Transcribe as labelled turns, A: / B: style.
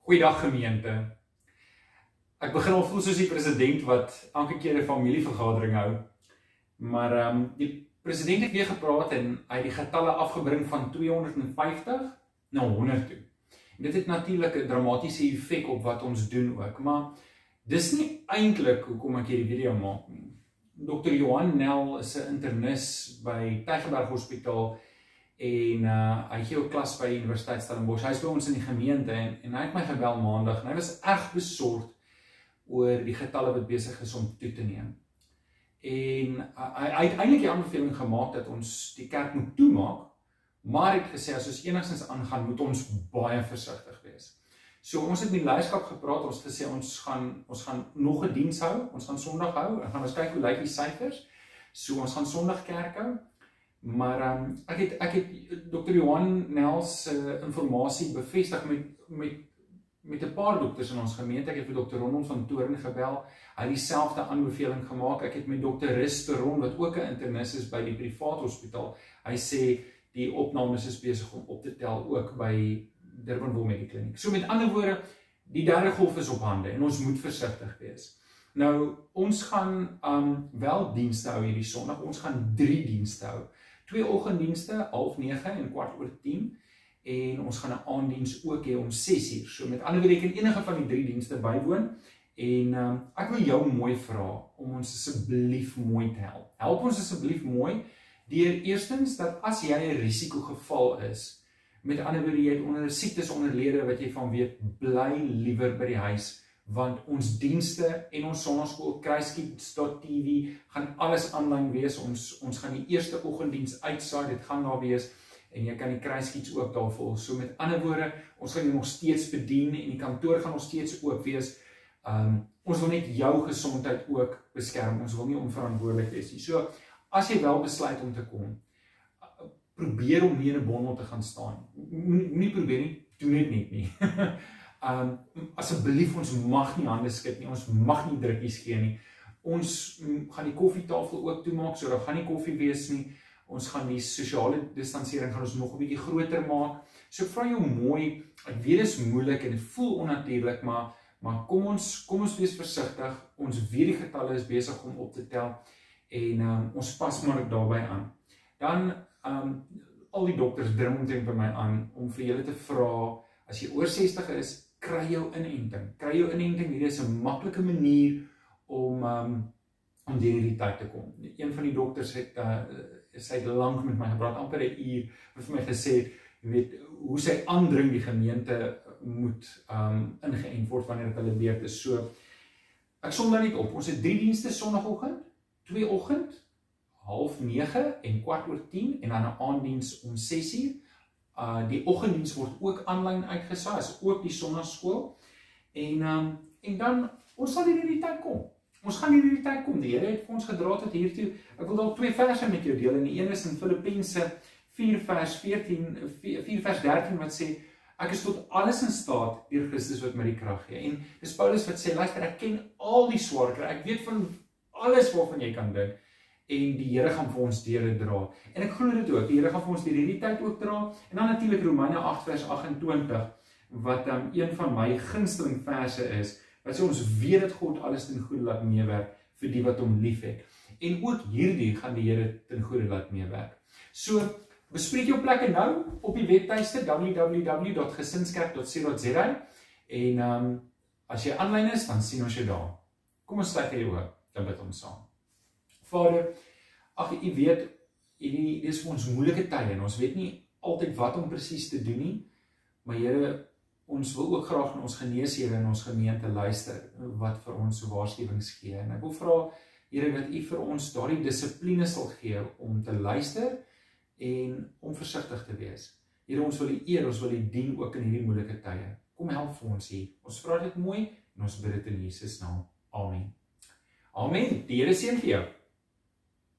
A: Goeiedag gemeente. Ek begin al voel soos die president wat elke keer 'n familievergadering hou. Maar die president het weer gepraat en hy het die getalle afgebring van 250 na 100 toe. En dit het natuurlik 'n dramatiese effek op wat ons doen ook, maar dis nie eintlik hoekom ek hierdie video maak nie. Dr. Johan Nel is 'n internis by Tygerberg Hospitaal en hy gee 'n klas by Universiteit Stellenbosch. Hy is by ons in die gemeente en hy het my gebel maandag en hy was erg besorgd oor die getalle wat besig is om toe te neem. En hy het eintlik die aanbeveling gemaak dat ons die kerk moet toemaak, maar hy het gesê as ons enigstens aangaan, moet ons baie versigtig wees. So ons het met die leierskap gepraat, ons het gesê ons gaan nog 'n diens hou, ons gaan Sondag hou en gaan ons kyk hoe lyk die syfers. So ons gaan Sondag kerk hou. Maar ek het Dr. Johan Nel se informasie bevestig met 'n paar dokters in ons gemeente. Ek het vir Dr. Ronald van Toorn gebel. Hy het dieselfde aanbeveling gemaak. Ek het met Dr. Risteron, wat ook 'n internis is by die privaat hospitaal. Hy sê die opnames is besig om op te tel ook by Durbanville Medikliniek. So met ander woorde, die derde golf is op hande en ons moet versigtig wees. Nou, ons gaan wel dienste hou hierdie Sondag. Ons gaan 3 dienste hou. 2 oggenddienste, 8:30 en 10:15. En ons gaan 'n aanddiens ook hê om 6:00. So met ander woorde, jy kan enige van die 3 dienste bywoon. En ek wil jou mooi vra om ons asseblief mooi te help. Help ons asseblief mooi deur eerstens dat as jy 'n risikogeval is, met ander woorde, jy het onder siektes onderlede wat jy van weet, bly liewer by die huis, want ons dienste en ons sonnaarskool kruiskies.tv gaan alles aanlyn wees. Ons gaan die eerste oggenddiens uitsaai, dit gaan daar wees. En jy kan die kruiskiets ook daar volg. So met ander woorde, ons gaan jou nog steeds bedien en die kantoor gaan nog steeds oop wees. Ons wil net jou gesondheid ook beskerm. Ons wil nie onverantwoordelik wees nie. So as jy wel besluit om te kom, probeer om nie in 'n bondel te gaan staan. Nie probeer nie, doen dit net nie. Asseblief, ons mag nie hande skud nie, ons mag nie drukkies gee nie. Ons gaan die koffietafel ook toemaak, so daar gaan nie koffie wees nie. Ons gaan die sosiale distansering gaan ons nog 'n bietjie groter maak. So ek vra jou mooi, ek weet dit is moeilik en dit voel onnatuurlik, maar kom ons wees versigtig. Ons weet die getalle is besig om op te tel en ons pas maar daarbey aan. Dan al die dokters dring omtrent by my aan om vir julle te vra, as jy oor 60 is, kry jou inenting. Kry jou inenting, hierdie is 'n maklike manier om deur hierdie tyd te kom. Een van die dokters sy het lank met my gepraat, amper 'n uur, het vir my gesê, jy weet, hoe sy aandring die gemeente moet ingeënt word wanneer dit hulle beurt is. So, ek som daar net op, ons het 3 dienste Sondagoggend, 2 oggend, 8:30 en 10:15 en dan 'n aanddiens om 6:00. Die oggenddiens word ook aanlyn uitgesaai, is ook die sonnaarskool. En dan, ons sal hierdie tyd kom. Ons gaan hierdie tyd kom. Die Here het vir ons gedra tot hiertoe. Ek wil dalk 2 verse met jou deel. En die een is in Filippense 4:13 wat sê, ek is tot alles in staat deur Christus wat my die krag gee. En dis Paulus wat sê, luister, ek ken al die swaar kry. Ek weet van alles waarvan jy kan dink. En die Here gaan vir ons deur dit dra. En ek glo dit ook. Die Here gaan vir ons deur hierdie tyd ook dra. En dan natuurlik Romeine 8:28 wat een van my gunsteling verse is. Wat sê ons weet dat God alles ten goeie laat meewerk vir die wat hom liefhet. En ook hierdie gaan die Here ten goeie laat meewerk. So, bespreek jou plekke nou op die webtuiste www.gesinskerk.co.za en as jy aanlyn is, dan sien ons jou daar. Kom ons sluit hierdie oop, dan bid ons saam. Vader, ag u weet, dit is vir ons moeilike tye en ons weet nie altyd wat om presies te doen nie, maar Here, ons wil ook graag na ons geneeshere in ons gemeente luister, wat vir ons waarskuwings gee. En ek wil vra, Here, dat u vir ons daardie dissipline sal gee om te luister en om versigtig te wees. Here, ons wil u eer, ons wil u dien ook in hierdie moeilike tye. Kom help vir ons hier. Ons vra dit mooi en ons bid dit in Jesus naam. Amen. Amen. Die Here seën vir jou.